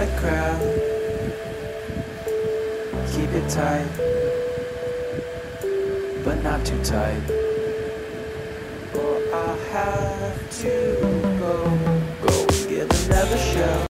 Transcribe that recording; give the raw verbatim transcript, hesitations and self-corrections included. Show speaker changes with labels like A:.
A: that crowd. Keep it tight, but not too tight, or I'll have to go, go give another show.